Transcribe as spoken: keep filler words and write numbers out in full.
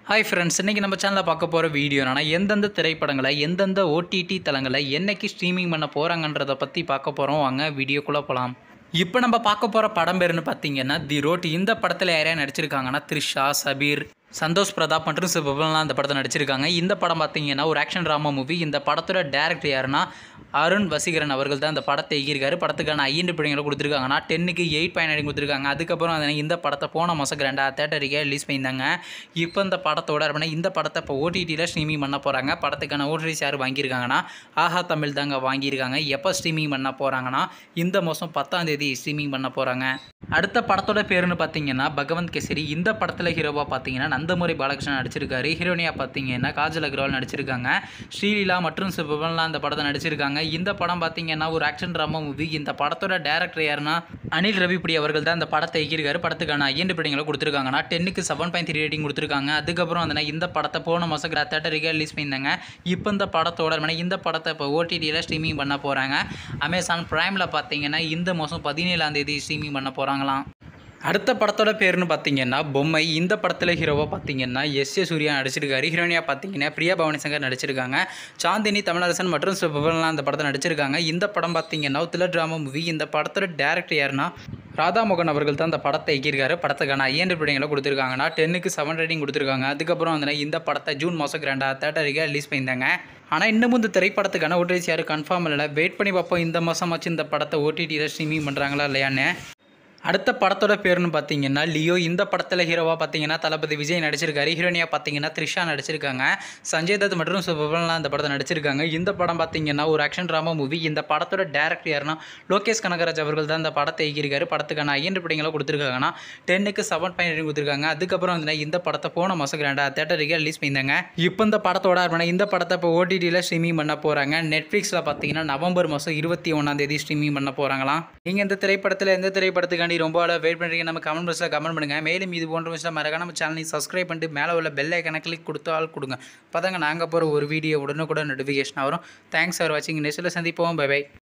Hi friends, இன்றைக்கி நம்ம சேனலில் பார்க்க போகிற வீடியோ என்னன்னா, எந்தெந்த திரைப்படங்களை எந்தெந்த ஓடிடி தளங்களை என்னைக்கு ஸ்ட்ரீமிங் பண்ண போகிறாங்கன்றதை பற்றி பார்க்க போகிறோம். வாங்க வீடியோக்குள்ளே போகலாம். இப்போ நம்ம பார்க்க போகிற படம் பேருன்னு பார்த்தீங்கன்னா தி ரோட். இந்த படத்தில் யாரையா நடிச்சிருக்காங்கன்னா த்ரிஷா, சபீர், சந்தோஷ் பிரதாப் மற்றும் சிவபலாம் அந்த படத்தை நடிச்சிருக்காங்க. இந்த படம் பார்த்தீங்கன்னா ஒரு ஆக்ஷன் ட்ராமா மூவி. இந்த படத்தோட டேரக்டர் யாருன்னா அருண் வசீகரன் அவர்கள் தான் இந்த படத்தை இயக்கியிருக்காரு. படத்துக்கான ஐந்து பிடிங்களை கொடுத்துருக்காங்கன்னா டென்னுக்கு எயிட் பாயிண்ட் நைன் கொடுத்துருக்காங்க. அதுக்கப்புறம் அதை இந்த படத்தை போன மாதம் ரெண்டா தேட்டரிக்கே ரிலீஸ் பண்ணியிருந்தாங்க. இப்போ இந்த படத்தோட அப்படின்னா இந்த படத்தை இப்போ ஓடிடியில் ஸ்ட்ரீமிங் பண்ண போகிறாங்க. படத்துக்கான ஓடிடிஸ் யார் வாங்கியிருக்காங்கன்னா ஆஹா தமிழ் தாங்க வாங்கியிருக்காங்க. எப்போ ஸ்ட்ரீமிங் பண்ண போகிறாங்கன்னா இந்த மாதம் பத்தாம் தேதி ஸ்ட்ரீமிங் பண்ண போகிறாங்க. அடுத்த படத்தோட பேருன்னு பார்த்தீங்கன்னா பகவந்த் கேசரி. இந்த படத்தில் ஹீரோவாக பார்த்தீங்கன்னா நந்தமுரி பாலகிருஷ்ணன் நடிச்சிருக்காரு. ஹீரோனியாக பார்த்தீங்கன்னா காஜல் அகர்வால் நடிச்சிருக்காங்க. ஸ்ரீலீலா மற்றும் சிவபலாம் இந்த படத்தை நடிச்சிருக்காங்க. இந்த படம் பார்த்தீங்கன்னா ஒரு ஆக்ஷன் ட்ராமா மூவி. இந்த படத்தோட டேரக்டர் யாருன்னா அனில் ரவிபுடி அவர்கள் தான் இந்த படத்தை இயக்கியிருக்காரு. படத்துக்கான ஐந்து பிடிங்களை கொடுத்துருக்காங்கன்னா டென்னுக்கு செவன் பாயிண்ட் த்ரீ ரேட்டிங் கொடுத்துருக்காங்க. அதுக்கப்புறம் வந்து இந்த படத்தை போன மாதம் தேட்டரிக்கே ரிலீஸ் பண்ணியிருந்தாங்க. இப்போ இந்த படத்தோட இந்த படத்தை இப்போ ஓடிடியில் ஸ்ட்ரீமிங் பண்ண போகிறாங்க. அமேசான் பிரைமில் பார்த்தீங்கன்னா இந்த மாதம் பதினேழாம் தேதி ஸ்ட்ரீமிங் பண்ண போகிறாங்களாம். அடுத்த படத்தோட பேருன்னு பார்த்தீங்கன்னா பொம்மை. இந்த படத்தில் ஹீரோவாக பார்த்தீங்கன்னா எஸ் ஏ சூர்யா நடிச்சிருக்காரு. ஹீரோனியாக பார்த்தீங்கன்னா பிரியா பவானி சங்கர் நடிச்சிருக்காங்க. சாந்தினி தமிழரசன் மற்றும் சிவபலாம் இந்த படத்தை நடிச்சிருக்காங்க. இந்த படம் பார்த்தீங்கன்னா த்ரில்லர் ட்ராமா மூவி. இந்த படத்தோட டேரக்டர் யாருன்னா ராதாமோகன் அவர்கள் தான் இந்த படத்தை இயக்கியிருக்காரு. படத்துக்கான ஐந்து பிடிங்களை கொடுத்துருக்காங்கன்னா டென்னுக்கு செவன் ரேட்டிங் கொடுத்துருக்காங்க. அதுக்கப்புறம் வந்து இந்த படத்தை ஜூன் மாதம் ரெண்டா தேட்டரிக்கே ரிலீஸ் பண்ணியிருந்தாங்க. ஆனால் இன்னமும் இந்த திரைப்படத்துக்கான ஓடிடிஸ் யாரும் கன்ஃபார்ம் இல்லை. வெயிட் பண்ணி பார்ப்போம் இந்த மாதமாச்சு இந்த படத்தை ஓடிடியில் ஸ்ட்ரீமிங் பண்ணுறாங்களா இல்லையான்னு. அடுத்த படத்தோட பேருன்னு பார்த்தீங்கன்னா லியோ. இந்த படத்தில் ஹீரோவாக பார்த்தீங்கன்னா தளபதி விஜய் நடிச்சிருக்காரு. ஹீரோனியாக பார்த்தீங்கன்னா த்ரிஷா நடிச்சிருக்காங்க. சஞ்சய் தத் மற்றும் சிவபலாம் இந்த படத்தை நடிச்சிருக்காங்க. இந்த படம் பார்த்தீங்கன்னா ஒரு ஆக்ஷன் ட்ராமா மூவி. இந்த படத்தோட டேரக்டர் யாருன்னா லோகேஷ் கனகராஜ் அவர்கள் தான் இந்த படத்தை இயக்கியிருக்காரு. படத்துக்கான ஐந்து பிடிங்களை கொடுத்துருக்காங்கன்னா டென்னுக்கு செவன் பாயிண்ட் கொடுத்துருக்காங்க. அதுக்கப்புறம் வந்து இந்த படத்தை போன மாதம் ரெண்டா தேட்டரிக்கே ரிலீஸ் பண்ணியிருந்தாங்க. இப்போ இந்த படத்தோட அப்படின்னா இந்த படத்தை இப்போ ஓடிடியில் ஸ்ட்ரீமிங் பண்ண போகிறாங்க. நெட்ஃப்ளிக்ஸில் பார்த்தீங்கன்னா நவம்பர் மாதம் இருபத்தி ஒன்றாம் தேதி ஸ்ட்ரீமிங் பண்ண போகிறாங்களாம். நீங்கள் இந்த திரைப்படத்தில் எந்த திரைப்படத்துக்காண்டி ரொம்ப வெயிட் பண்ணுறீங்க நம்ம கமெண்ட் பாக்ஸில் கமெண்ட் பண்ணுங்கள். மேலும் இது போன்ற விஷயம் மறக்காம நம்ம சேனலை சப்ஸ்கிரைப் பண்ணிட்டு மேலே உள்ள பெல் ஐக்கானை கிளிக் கொடுத்தால் கொடுங்க. அப்போ தாங்க நாங்கள் போகிற ஒரு வீடியோ உடனுக்குடன் நோட்டிஃபிகேஷன் வரும். தேங்க்ஸ் ஃபார் வாட்சிங். நெக்ஸ்ட்டில் சந்திப்போம். Bye by.